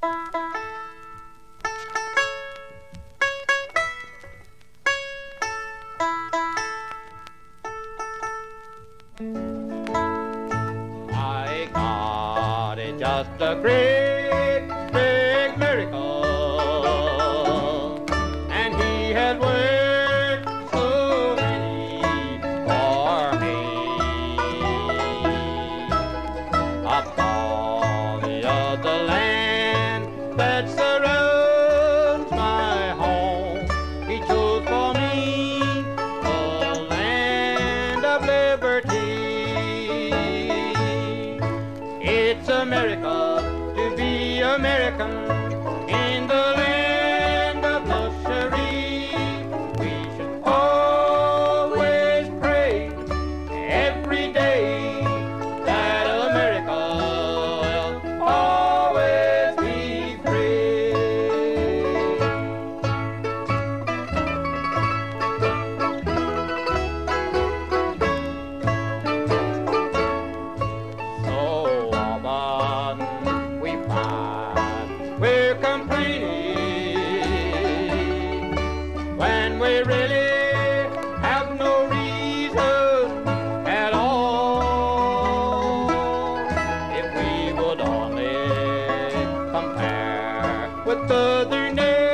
My God is just a great, big miracle, and He has worked so many for me. Upon the other land that surrounds my home, He chose for me the land of liberty. It's a miracle to be American in the land of luxury. We should always pray every day that America will always be free. So often we find we're complaining when we really have no reason at all. If we would only compare with other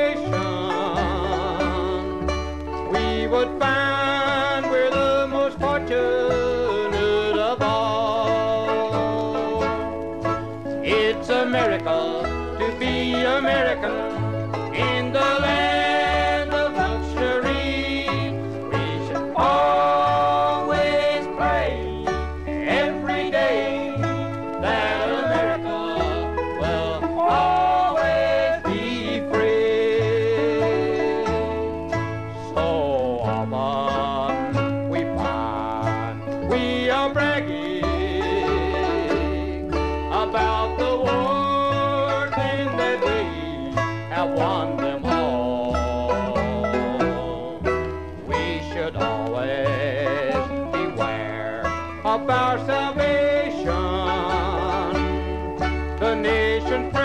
nations, we would find we're the most fortunate of all. It's a miracle to be American in the land of luxury. We should always pray every day that America will always be free. So often we find we are bragging about the wars and that we have won them all. We should always beware of our salvation. The nation